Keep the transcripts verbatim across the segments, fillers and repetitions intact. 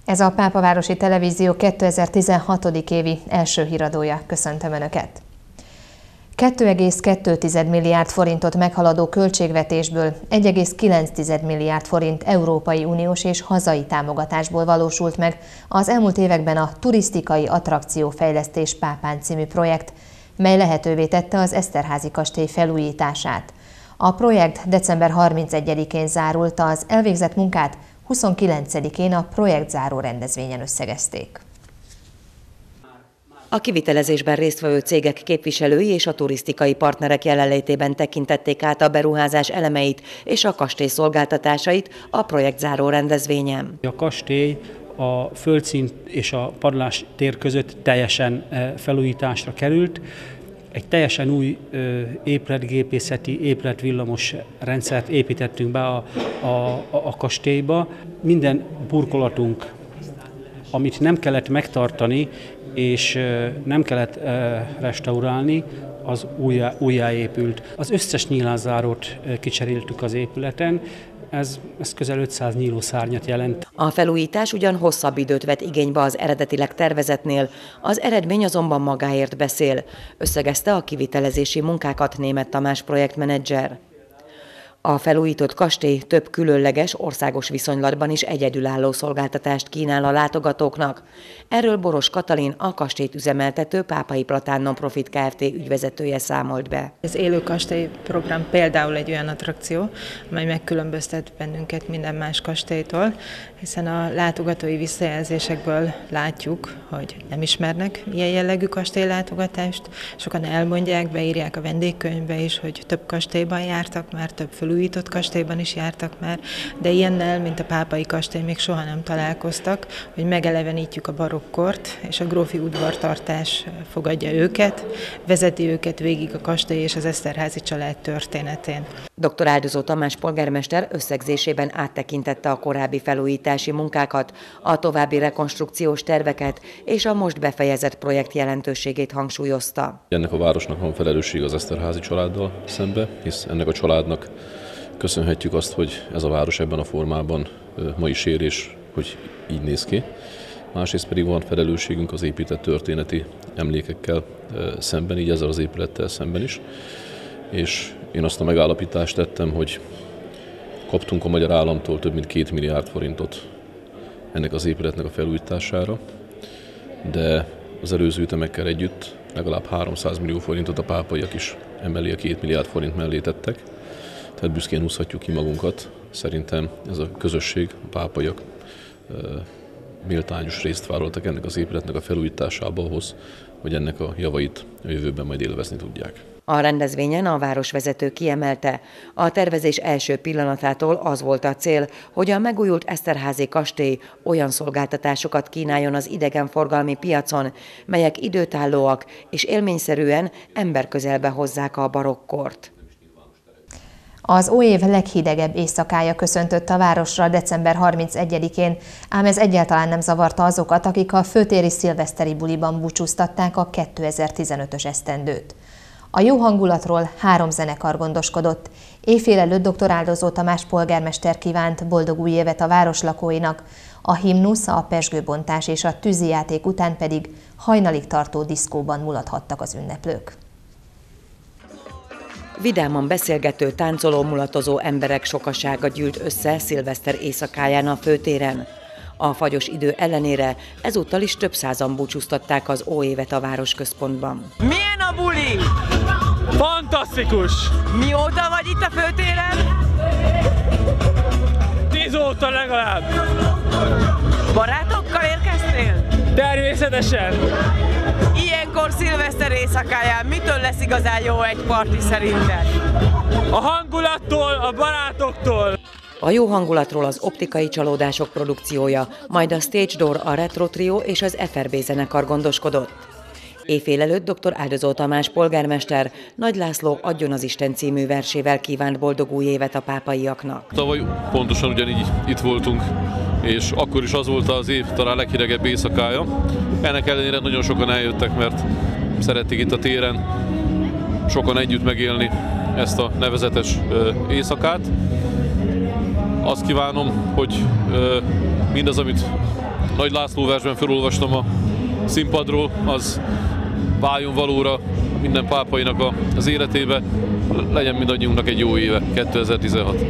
Ez a Pápavárosi Televízió kétezer-tizenhat. évi első híradója. Köszöntöm Önöket! két egész kettő milliárd forintot meghaladó költségvetésből egy egész kilenc milliárd forint Európai Uniós és hazai támogatásból valósult meg az elmúlt években a Turisztikai Attrakciófejlesztés Pápán című projekt, mely lehetővé tette az Eszterházy kastély felújítását. A projekt december harmincegyedikén zárult, az elvégzett munkát huszonkilencedikén a projektzáró rendezvényen összegezték. A kivitelezésben résztvevő cégek képviselői és a turisztikai partnerek jelenlétében tekintették át a beruházás elemeit és a kastély szolgáltatásait a projektzáró rendezvényen. A kastély a földszint és a padlás tér között teljesen felújításra került. Egy teljesen új épületgépészeti, épületvillamos rendszert építettünk be a, a, a kastélyba. Minden burkolatunk, amit nem kellett megtartani és nem kellett restaurálni, az újjá, újjáépült. Az összes nyílászárót kicseréltük az épületen, ez, ez közel ötszáz nyílószárnyat jelent. A felújítás ugyan hosszabb időt vett igénybe az eredetileg tervezetnél, az eredmény azonban magáért beszél, összegezte a kivitelezési munkákat Németh Tamás projektmenedzser. A felújított kastély több különleges, országos viszonylatban is egyedülálló szolgáltatást kínál a látogatóknak. Erről Boros Katalin, a kastélyt üzemeltető Pápai Platán Non-Profit Kft. Ügyvezetője számolt be. Az élő kastély program például egy olyan attrakció, amely megkülönböztet bennünket minden más kastélytól, hiszen a látogatói visszajelzésekből látjuk, hogy nem ismernek ilyen jellegű kastélylátogatást. Sokan elmondják, beírják a vendégkönyvbe is, hogy több kastélyban jártak már, több felújított kastélyban is jártak már, de ilyennel, mint a Pápai kastély, még soha nem találkoztak, hogy megelevenítjük a barokkort, és a grófi udvartartás fogadja őket, vezeti őket végig a kastély és az Eszterházy család történetén. doktor Áldozó Tamás polgármester összegzésében áttekintette a korábbi felújítási munkákat, a további rekonstrukciós terveket és a most befejezett projekt jelentőségét hangsúlyozta. Ennek a városnak van felelősség az Eszterházy családdal szembe, hisz ennek a családnak köszönhetjük azt, hogy ez a város ebben a formában ma is ér, és hogy így néz ki. Másrészt pedig van felelősségünk az épített történeti emlékekkel szemben, így ezzel az épülettel szemben is. És én azt a megállapítást tettem, hogy kaptunk a magyar államtól több mint két milliárd forintot ennek az épületnek a felújítására, de az előző ütemekkel együtt legalább háromszáz millió forintot a pápaiak is emellé a két milliárd forint mellé tettek. Tehát büszkén húzhatjuk ki magunkat. Szerintem ez a közösség, a pápaiak méltányos részt vállaltak ennek az épületnek a felújításába ahhoz, hogy ennek a javait a jövőben majd élvezni tudják. A rendezvényen a városvezető kiemelte, a tervezés első pillanatától az volt a cél, hogy a megújult Eszterházy kastély olyan szolgáltatásokat kínáljon az idegenforgalmi piacon, melyek időtállóak és élményszerűen emberközelbe hozzák a barokkort. Az óév leghidegebb éjszakája köszöntött a városra december harmincegyedikén, ám ez egyáltalán nem zavarta azokat, akik a főtéri szilveszteri buliban búcsúztatták a kétezer-tizenötös esztendőt. A jó hangulatról három zenekar gondoskodott. Éjfél előtt doktor Áldozó Tamás polgármester kívánt boldog új évet a város lakóinak, a himnusz, a pezsgőbontás és a tűzijáték után pedig hajnalig tartó diszkóban mulathattak az ünneplők. Vidáman beszélgető, táncoló, mulatozó emberek sokasága gyűlt össze szilveszter éjszakáján a főtéren. A fagyos idő ellenére ezúttal is több százan búcsúztatták az óévet a városközpontban. Milyen a buli? Fantasztikus! Mióta vagy itt a főtéren? Tíz óta legalább. Barátokkal érkeztél? Természetesen. Ilyenkor szilveszter éjszakáján mitől lesz igazán jó egy parti szerinted? A hangulattól, a barátoktól. A jó hangulatról az Optikai Csalódások produkciója, majd a Stage Door, a Retro Trio és az ef er bé zenekar gondoskodott. Éjfél előtt doktor Áldozó Tamás polgármester Nagy László Adjon az Isten című versével kívánt boldog új évet a pápaiaknak. Tavaly pontosan ugyanígy itt voltunk, és akkor is az volt az év talán leghidegebb éjszakája. Ennek ellenére nagyon sokan eljöttek, mert szerették itt a téren sokan együtt megélni ezt a nevezetes éjszakát. Azt kívánom, hogy mindaz, amit Nagy László versben felolvastam a színpadról, az váljon valóra minden pápainak a, az életébe, legyen mindannyiunknak egy jó éve, kétezer-tizenhat.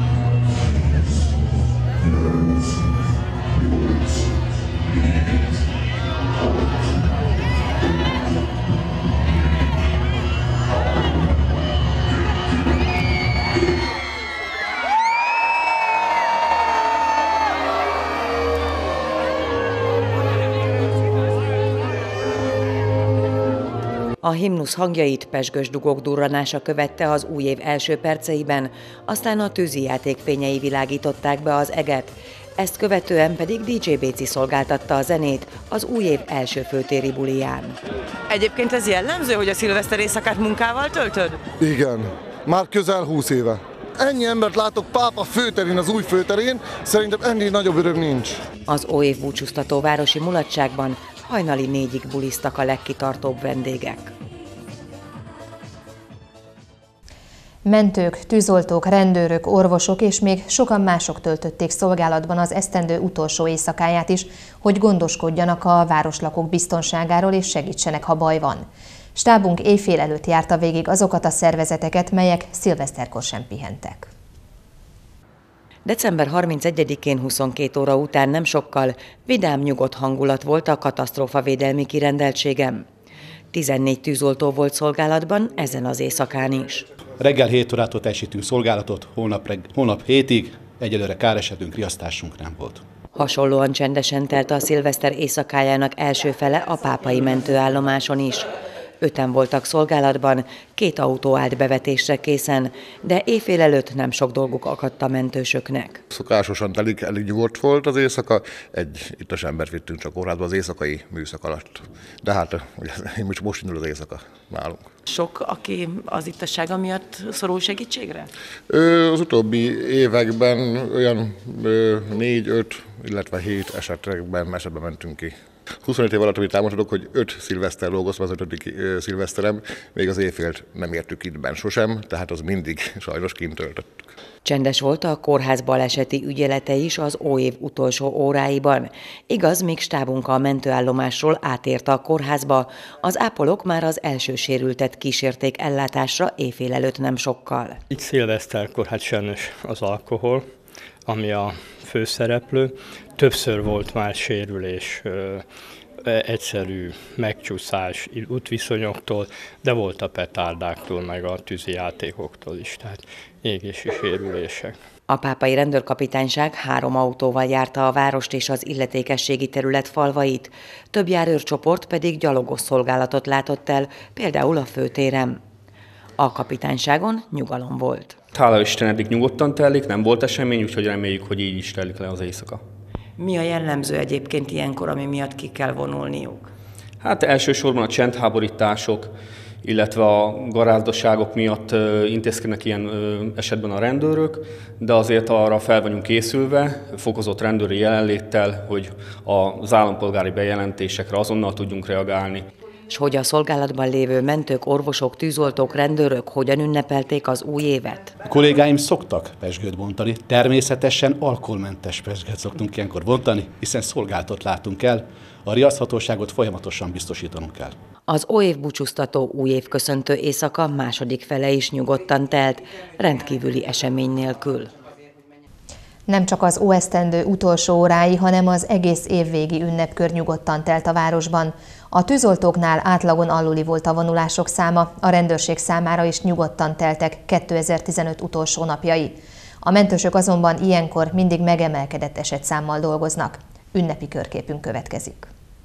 A himnusz hangjait pezsgős dugók durranása követte az új év első perceiben, aztán a tűzijáték fényei világították be az eget. Ezt követően pedig dé dzsé Béci szolgáltatta a zenét az új év első főtéri buliján. Egyébként ez jellemző, hogy a szilveszter éjszakát munkával töltöd? Igen, már közel húsz éve. Ennyi embert látok pápa főterén, az új főterén, szerintem ennél nagyobb öröm nincs. Az óév búcsúztató városi mulatságban hajnali négyig buliztak a legkitartóbb vendégek. Mentők, tűzoltók, rendőrök, orvosok és még sokan mások töltötték szolgálatban az esztendő utolsó éjszakáját is, hogy gondoskodjanak a városlakók biztonságáról és segítsenek, ha baj van. Stábunk éjfél előtt járta végig azokat a szervezeteket, melyek szilveszterkor sem pihentek. december harmincegyedikén huszonkét óra után nem sokkal vidám, nyugodt hangulat volt a katasztrófavédelmi kirendeltségem. tizennégy tűzoltó volt szolgálatban ezen az éjszakán is. Reggel hét órától teljesítünk szolgálatot, holnap, reg- holnap hétig, egyelőre káresetünk, riasztásunk nem volt. Hasonlóan csendesen telt a szilveszter éjszakájának első fele a pápai mentőállomáson is. Öten voltak szolgálatban, két autó állt bevetésre készen, de éjfél előtt nem sok dolguk akadt a mentősöknek. Szokásosan telik, elég nyugodt volt az éjszaka, egy ittas embert vittünk csak kórházba az éjszakai műszak alatt. De hát ugye, most, most indul az éjszaka nálunk. Sok, aki az ittassága miatt szorul segítségre? Ö, az utóbbi években olyan négy-öt, illetve hét esetekben, esetben mentünk ki. huszonöt év alatt, amit elmondhatok, hogy öt szilveszter dolgoztam, az ötödik szilveszterem, még az éjfélt nem értük itt benn sosem, tehát az mindig sajnos kint töltöttük. Csendes volt a kórház baleseti ügyelete is az óév utolsó óráiban. Igaz, még stábunk a mentőállomásról átért a kórházba, az ápolók már az első sérültet kísérték ellátásra éjfél előtt nem sokkal. Itt szilveszterkor hát sajnos az alkohol, ami a főszereplő. Többször volt már sérülés, egyszerű megcsúszás útviszonyoktól, de volt a petárdáktól, meg a tűzijátékoktól is, tehát égési sérülések. A pápai rendőrkapitányság három autóval járta a várost és az illetékességi terület falvait, több járőrcsoport pedig gyalogos szolgálatot látott el, például a főtéren. A kapitányságon nyugalom volt. Hála Isten, eddig nyugodtan telik, nem volt esemény, úgyhogy reméljük, hogy így is telik le az éjszaka. Mi a jellemző egyébként ilyenkor, ami miatt ki kell vonulniuk? Hát elsősorban a csendháborítások, illetve a garázdaságok miatt intézkednek ilyen esetben a rendőrök, de azért arra fel vagyunk készülve, fokozott rendőri jelenléttel, hogy az állampolgári bejelentésekre azonnal tudjunk reagálni. És hogy a szolgálatban lévő mentők, orvosok, tűzoltók, rendőrök hogyan ünnepelték az új évet? A kollégáim szoktak pezsgőt bontani, természetesen alkoholmentes pezsgőt szoktunk ilyenkor bontani, hiszen szolgálatot látunk el, a riaszthatóságot folyamatosan biztosítanunk kell. Az óév búcsúztató újév köszöntő éjszaka második fele is nyugodtan telt, rendkívüli esemény nélkül. Nem csak az óesztendő utolsó órái, hanem az egész évvégi ünnepkör nyugodtan telt a városban. A tűzoltóknál átlagon aluli volt a vonulások száma, a rendőrség számára is nyugodtan teltek kétezer-tizenöt utolsó napjai. A mentősök azonban ilyenkor mindig megemelkedett esetszámmal dolgoznak. Ünnepi körképünk következik.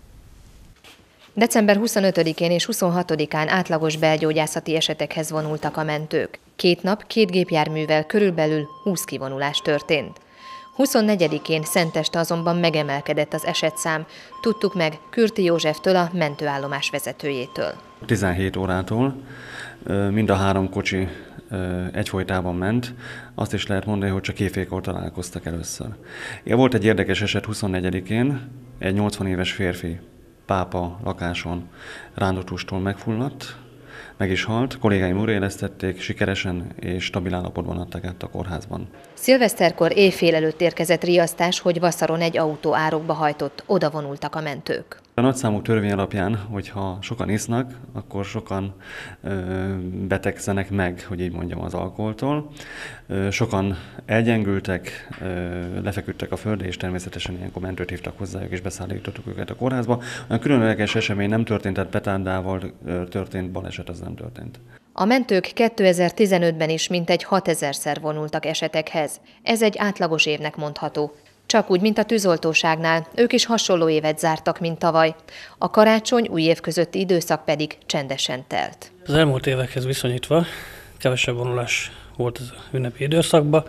december huszonötödikén és huszonhatodikán átlagos belgyógyászati esetekhez vonultak a mentők. Két nap, két gépjárművel körülbelül húsz kivonulás történt. huszonnegyedikén szenteste azonban megemelkedett az esetszám, tudtuk meg Kürti Józseftől, a mentőállomás vezetőjétől. tizenhét órától mind a három kocsi egyfolytában ment, azt is lehet mondani, hogy csak éjfélkor találkoztak először. Igen, volt egy érdekes eset huszonnegyedikén, egy nyolcvan éves férfi pápa lakáson rándotustól megfulladt, meg is halt, kollégáim újraélesztették, sikeresen és stabil állapotban adták át a kórházban. Szilveszterkor éjfél előtt érkezett riasztás, hogy Vasszaron egy autó árokba hajtott, oda vonultak a mentők. A nagyszámú törvény alapján, hogyha sokan isznak, akkor sokan ö, betegszenek meg, hogy így mondjam, az alkoholtól. Ö, sokan elgyengültek, ö, lefeküdtek a földre, és természetesen ilyenkor mentőt hívtak hozzájuk, és beszállítottuk őket a kórházba. A különleges esemény nem történt, tehát petárdával történt, baleset az nem történt. A mentők kétezer-tizenötben is mintegy hatezerszer vonultak esetekhez. Ez egy átlagos évnek mondható. Csak úgy, mint a tűzoltóságnál, ők is hasonló évet zártak, mint tavaly. A karácsony, új év közötti időszak pedig csendesen telt. Az elmúlt évekhez viszonyítva kevesebb vonulás volt az ünnepi időszakban.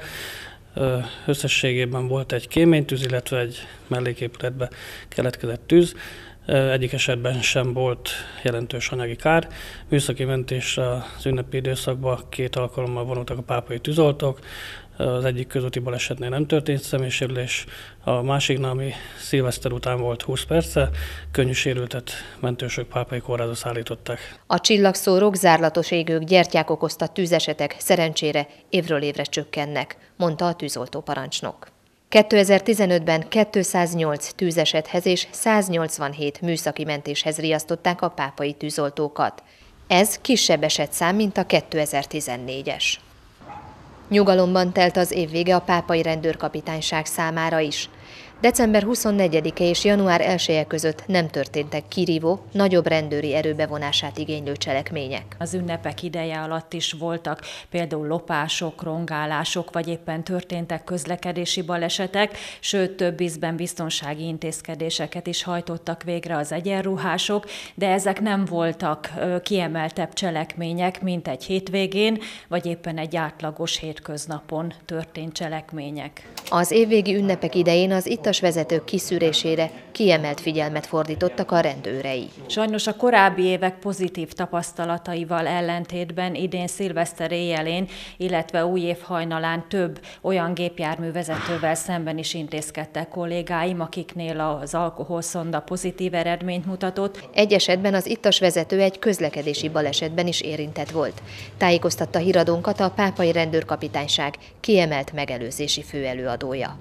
Összességében volt egy kéménytűz, illetve egy melléképületbe keletkezett tűz. Egyik esetben sem volt jelentős anyagi kár. Műszaki mentésre az ünnepi időszakban két alkalommal vonultak a pápai tűzoltók. Az egyik közúti balesetnél nem történt személysérülés, a másiknál, ami szilveszter után volt húsz perce, könnyű sérültet mentősök pápai kórházba szállították. A csillagszórók, zárlatos égők, gyertyák okozta tűzesetek szerencsére évről évre csökkennek, mondta a tűzoltó parancsnok. kétezer-tizenötben kétszáznyolc tűzesethez és száznyolcvanhét műszaki mentéshez riasztották a pápai tűzoltókat. Ez kisebb esetszám, mint a kétezer-tizennégyes. Nyugalomban telt az év vége a pápai rendőrkapitányság számára is. december huszonnegyedike és január elseje között nem történtek kirívó, nagyobb rendőri erőbevonását igénylő cselekmények. Az ünnepek ideje alatt is voltak például lopások, rongálások, vagy éppen történtek közlekedési balesetek, sőt több ízben biztonsági intézkedéseket is hajtottak végre az egyenruhások, de ezek nem voltak kiemeltebb cselekmények, mint egy hétvégén, vagy éppen egy átlagos hétköznapon történt cselekmények. Az évvégi ünnepek idején az ittas vezetők kiszűrésére kiemelt figyelmet fordítottak a rendőrei. Sajnos a korábbi évek pozitív tapasztalataival ellentétben idén szilveszter éjjelén, illetve új év hajnalán több olyan gépjárművezetővel szemben is intézkedtek kollégáim, akiknél az alkoholszonda pozitív eredményt mutatott. Egy esetben az ittas vezető egy közlekedési balesetben is érintett volt. Tájékoztatta híradónkat a pápai rendőrkapitányság kiemelt megelőzési főelőadója.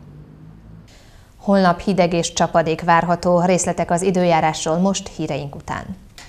Holnap hideg és csapadék várható, részletek az időjárásról most híreink után.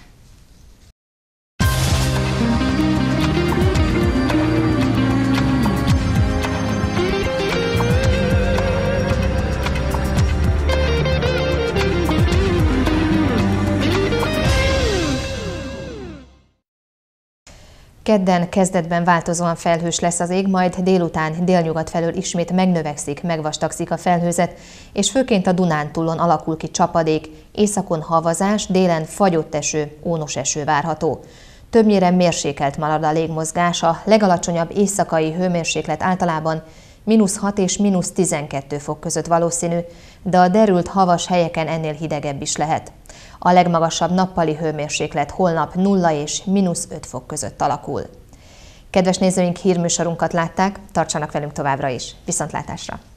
Kedden kezdetben változóan felhős lesz az ég, majd délután délnyugat felől ismét megnövekszik, megvastagszik a felhőzet, és főként a Dunántúlon alakul ki csapadék, északon havazás, délen fagyott eső, ónos eső várható. Többnyire mérsékelt marad a légmozgás, a legalacsonyabb éjszakai hőmérséklet általában mínusz hat és mínusz tizenkettő fok között valószínű, de a derült havas helyeken ennél hidegebb is lehet. A legmagasabb nappali hőmérséklet holnap nulla és mínusz öt fok között alakul. Kedves nézőink, hírműsorunkat látták, tartsanak velünk továbbra is. Viszontlátásra!